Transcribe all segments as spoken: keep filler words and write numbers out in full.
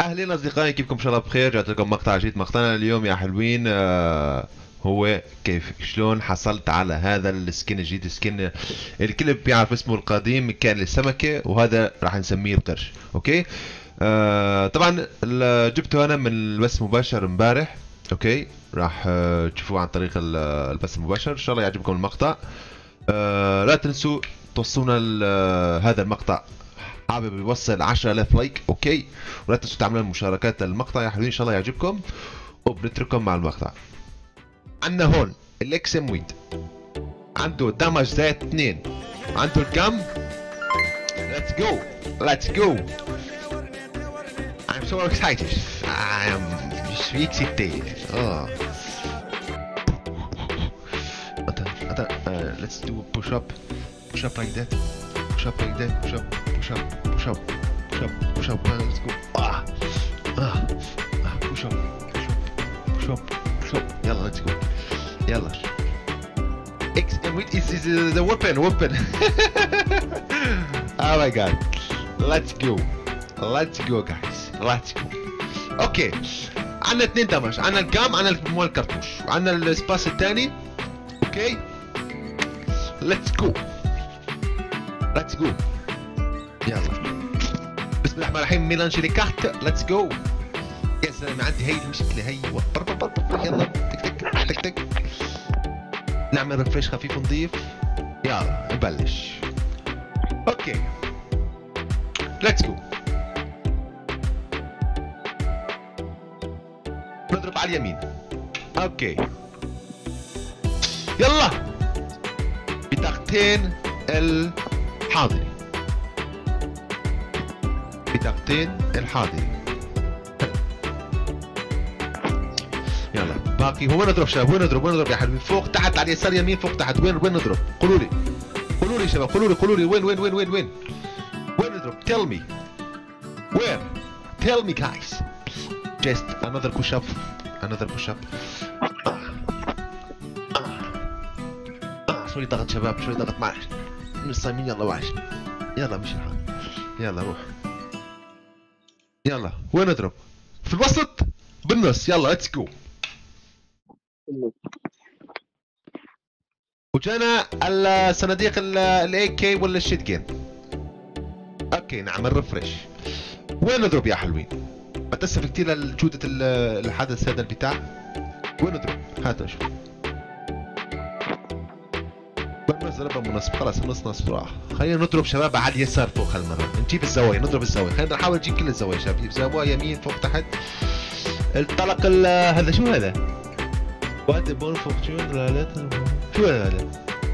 اهلين اصدقائي، كيفكم؟ ان شاء الله بخير. جات لكم مقطع جديد. مقطعنا اليوم يا حلوين آه هو كيف شلون حصلت على هذا السكين الجديد. سكين الكل بيعرف اسمه القديم كان للسمكه، وهذا راح نسميه القرش. اوكي. آه طبعا جبته انا من البث المباشر امبارح. اوكي، راح آه تشوفوه عن طريق البث المباشر. ان شاء الله يعجبكم المقطع. آه لا تنسوا توصلونا هذا المقطع، حابب يوصل عشرة آلاف لايك. اوكي، ولا تنسوا تعملوا مشاركات للمقطع يا حلوين، ان شاء الله يعجبكم. وبنترككم مع المقطع. عندنا هون الاكس ام ويد، عنده دمج زائد اثنين، عنده الجم. Let's go let's go I'm so excited. I am so excited. اه attends attends uh, let's do a push up push up like that push up like that push up push up push up push up push up uh, let's go. ah ah ah push up push up push up يلا let's go يلا. X and wait is is the weapon weapon. Oh my god, let's go let's go guys let's go. اوكي، عندنا اثنين دمج، عندنا الجام، عندنا مال الكرتوش، وعندنا السباس الثاني. اوكي let's go let's go يلا. بسم الله الرحمن الرحيم. ميلانج لي كارت let's go. يا سلام، عندي هي المشكله هي. يلا تك تك تك تك. نعمل ريفريش خفيف ونضيف. يلا نبلش. اوكي ليتس جو. نضرب على اليمين. اوكي يلا بطاقتين الحاضري بطاقتين الحاضري. يلا باقي هو. وين نضرب شباب؟ وين نضرب؟ وين نضرب يا حبيبي؟ فوق تحت على اليسار يمين فوق تحت؟ وين وين نضرب؟ قولوا لي قولوا لي شباب، قولوا لي قولوا لي وين وين وين وين وين وين نضرب؟ tell me where tell me guys. just another push up another push up. شوي ضغط شباب، شوي ضغط. معلش مش صايمين. يلا معلش يلا مش الحال. يلا روح يلا. وين نضرب؟ في الوسط بالنص. يلا ليتس جو. وجانا الصناديق الاي كي ولا الشيتجن. اوكي نعمل ريفرش. وين نضرب يا حلوين؟ بتأسف كثير لجودة الحدث هذا البتاع. وين نضرب؟ هات اشوف. بالنص ضربها منصب. خلاص النص نص راح. خلينا نضرب شباب على اليسار فوق هالمرة. نجيب الزوايا، نضرب الزوايا. خلينا نحاول نجيب كل الزوايا شباب. نجيب زوايا يمين فوق تحت. الطلق هذا شو هذا؟ وات بون فورتون. شو هذا؟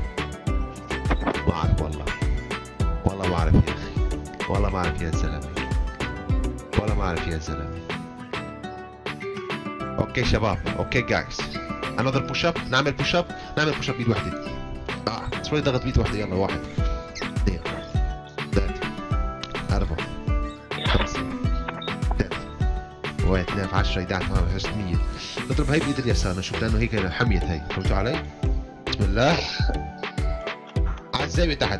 ما اعرف والله والله ما اعرف يا اخي، والله ما اعرف يا زلمه، والله ما اعرف يا زلمه. اوكي شباب، اوكي جايز، انذر بوش اب. نعمل بوش اب، نعمل بوش اب بيد وحده. اه شوي ضغط بيد وحده. يلا واحد اثنين ثلاثة أربعة خمسة ستة واحد اثنين عشرة أحد عشر اثناشر عشرة مية. نضرب هي بإيد اليسار نشوف، لأنه هيك حميت هي. فهمتوا علي؟ بسم الله. على الزاوية تحت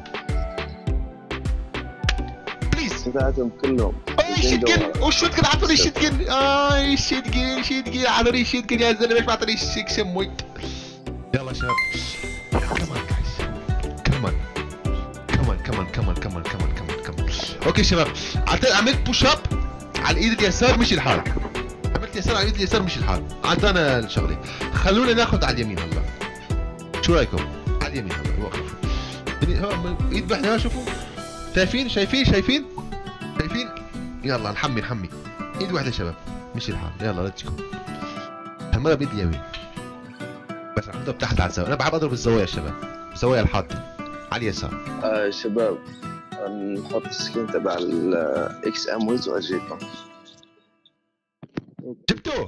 بليز. تبعتهم كلهم. اي شيتجن، والشوتجن عطوني شيتجن. اي شيتجن شيتجن عطوني شيتجن يا زلمه. ليش ما عطوني سكس مويت؟ يلا شباب كمان جايز، كمان كمان كمان كمان كمان كمان كمان كمان. اوكي شباب، عملت بوش اب على الايد اليسار مشي الحال. عملت يسار على الايد اليسار مشي الحال. عطانا الشغله. خلونا ناخذ على اليمين هلا. شو رايكم؟ على اليمين هلا. وقفوا ايد واحده. شوفوا، شايفين شايفين شايفين شايفين. يلا نحمي نحمي. ايد واحده شباب مشي الحال. يلا ليتس جو. هالمره بايد اليمين بس رح نضرب تحت على الزاويه. انا بحب اضرب الزوايا شباب، الزوايا الحاضره على اليسار. آه شباب نحط السكين تبع الاكس ام ويز واجيكم. جبتوه؟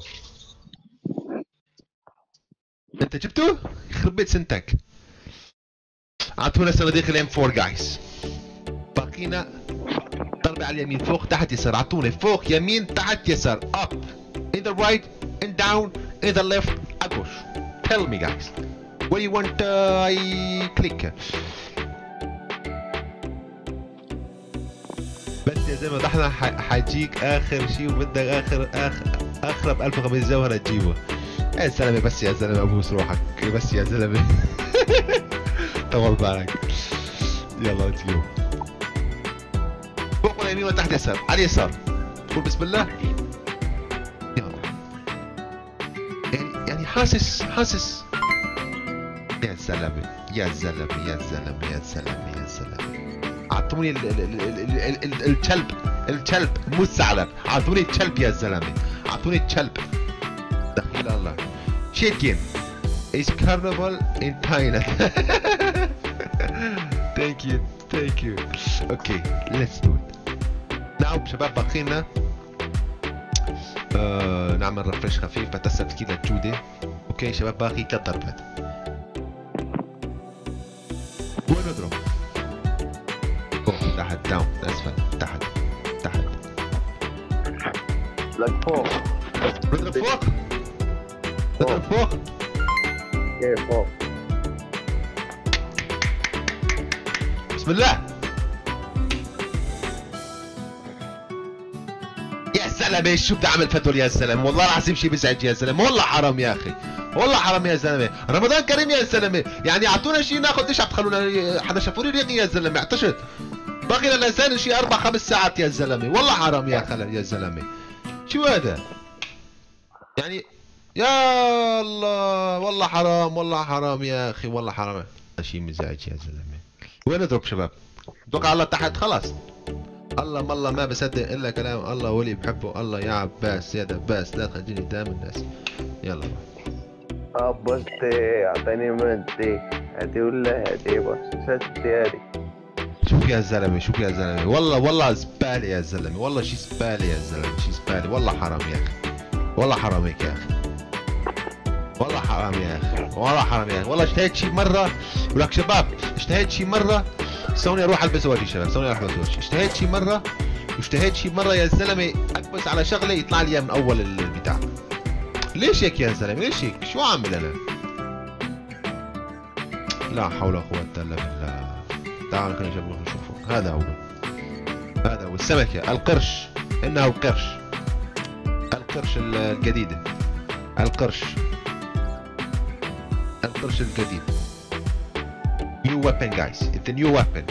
انت جبتوه؟ يخرب بيت سنتك. اعطونا صناديق الام أربعة جايز. باقينا ضربة على اليمين فوق تحت يسار. اعطوني فوق يمين تحت يسار. up either right and down either left or push. tell me guys where you want uh, I click. بس يا زلمه ده احنا حيجيك اخر شيء وبدك اخر اخر اخرب ألف وخمسمية جوهره تجيبه. يا زلمه بس يا زلمه ابوس روحك بس يا زلمه. طول بالك. يلا ليتس جو. فوق ولا يمين ولا تحت يسار؟ على اليسار. قول بسم الله. يلا. يعني يعني حاسس حاسس. يا زلمه يا زلمه يا زلمه يا زلمه يا زلمه. اعطوني ال ال ال ال ال ال الكلب الكلب مو الثعلب، اعطوني الكلب يا زلمه، اعطوني الكلب. دخيل الله. Chicken is carnival in Thailand. Thank you, thank you. Okay, let's do it. نعم شباب باقينا آه نعمل رفرش خفيف بتسب كذا جودة. اوكي شباب باقي ثلاث ضربات. وين نضرب؟ فوق تحت داون اسفل تحت تحت. لك فوق. نضرب فوق. نضرب فوق. ايه فوق. بسم الله. يا زلمه شو بتعمل فتول يا زلمه، والله العظيم شيء بيزعج يا زلمه، والله حرام يا اخي، والله حرام يا زلمه، رمضان كريم يا زلمه، يعني اعطونا شيء ناخذ، ليش عم تخلونا حدا شافوني ريقي يا زلمه، اعطشت. باقي لنا لسان شيء اربع خمس ساعات يا زلمه، والله حرام يا خلل يا زلمه. شو هذا؟ يعني يا الله والله حرام والله حرام يا اخي والله حرام. شيء مزعج يا زلمه. وين نضرب شباب؟ اتوقع الله تحت خلاص. الله مالله ما بصدق الا كلام الله ولي بحبه الله يا عباس يا دباس لا تخليني قدام الناس. يلا عبستي اعطيني مدي هاتي ولا هاتي بس ستي هاتي. شوف يا زلمه شوف يا زلمه والله والله زباله يا زلمه والله شي زباله يا زلمه شي زباله والله حرام يا اخي والله حرام هيك يا اخي والله حرام يا اخي والله حرام يا اخي والله اشتهيت شي مره ولك شباب اشتهيت شي مره سوني اروح البس وجهي شباب سوني اروح البس وجهي اشتهيت شي مره واشتهيت شي مره يا زلمه اكبس على شغله يطلع لي من اول البتاع. ليش هيك يا زلمه ليش هيك شو عامل انا؟ لا حول ولا قوه الا بالله. تعالوا خلينا نجيب نشوفه. هذا هو هذا هو السمكه القرش انه القرش القرش الجديده القرش القرش الجديد. new weapon guys it's a new weapon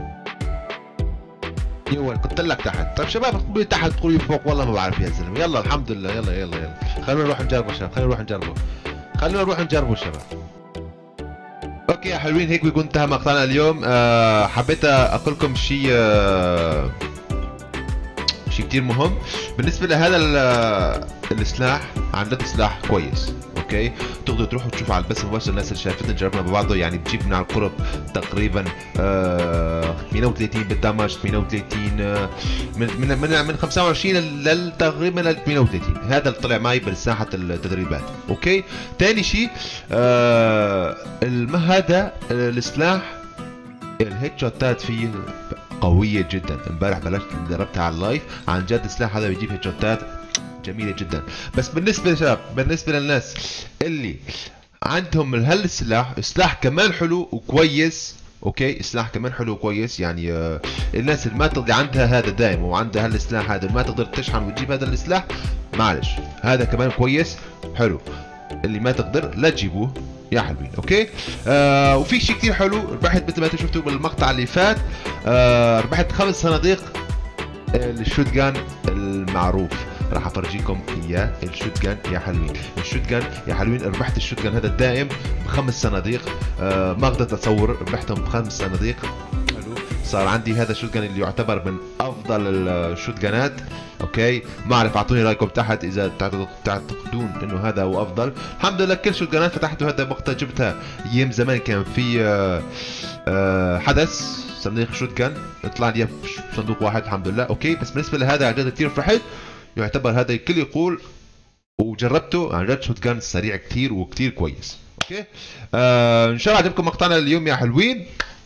new weapon. قلت لك تحت. طيب شباب تقولوا تحت تقولوا فوق والله ما بعرف يا زلمه. يلا الحمد لله يلا يلا يلا خلونا نروح نجربه شباب خلونا نروح نجربه خلونا نروح نجربه شباب. اوكي يا حلوين هيك بيكون انتهى مقطعنا اليوم. أه حبيت اقول لكم شيء أه شيء كثير مهم بالنسبه لهذا السلاح. عن جد سلاح كويس اوكي. تقدروا تروحوا تشوفوا على البث المباشر الناس اللي شافتنا جربنا ببعضه يعني بتجيب من على القرب تقريبا أه ثمانية وثلاثين بالدمج ثمانية وثلاثين أه من من من, من خمسة وعشرين لل تقريبا لل ثمانية وثلاثين. هذا اللي طلع معي بساحه التدريبات اوكي. ثاني شيء أه هذا السلاح الهيد شوتات فيه قويه جدا. امبارح بلشت دربتها على اللايف عن جد السلاح هذا بيجيب هيد شوتات جميله جدا. بس بالنسبه للشباب بالنسبه للناس اللي عندهم هالسلاح السلاح كمان حلو وكويس اوكي. السلاح كمان حلو وكويس يعني آه الناس اللي ما تقدر عندها هذا دائم وعندها هالسلاح هذا ما تقدر تشحن وتجيب هذا السلاح معلش هذا كمان كويس حلو. اللي ما تقدر لا تجيبوه يا حلوين اوكي. آه وفي شيء كثير حلو ربحت مثل ما انتم شفتوا بالمقطع اللي فات. آه ربحت خمس صناديق الشوت جان المعروف راح افرجيكم اياه. الشوت جان يا حلوين الشوت جان يا حلوين ربحت الشوت جان هذا الدائم بخمس صناديق. آه ما قدرت اتصور ربحتهم بخمس صناديق حلو. صار عندي هذا الشوت جان اللي يعتبر من افضل الشوت جانات اوكي. ما اعرف اعطوني رايكم تحت اذا تعتقدون انه هذا هو افضل. الحمد لله كل شوت جانات فتحته هذا مقطع جبتها ايام زمان كان في آه آه حدث صندوق شوت جان طلع لي صندوق واحد الحمد لله اوكي. بس بالنسبه لهذا عن جد كثير فرحت يعتبر هذا الكل يقول وجربته عن جد شوت جان سريع كثير وكثير كويس اوكي. آه ان شاء الله عجبكم مقطعنا اليوم يا حلوين.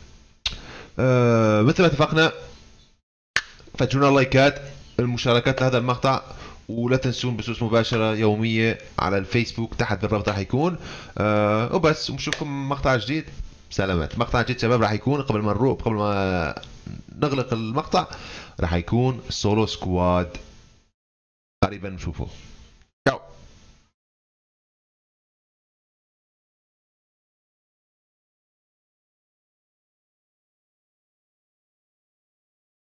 آه مثل ما اتفقنا فجرونا اللايكات المشاركات لهذا المقطع ولا تنسون بثوث مباشره يوميه على الفيسبوك تحت بالرابط راح يكون. آه وبس ونشوفكم مقطع جديد. سلامات. مقطع جديد شباب راح يكون قبل ما نروح قبل ما نغلق المقطع راح يكون سولو سكواد. قريبا نشوفه.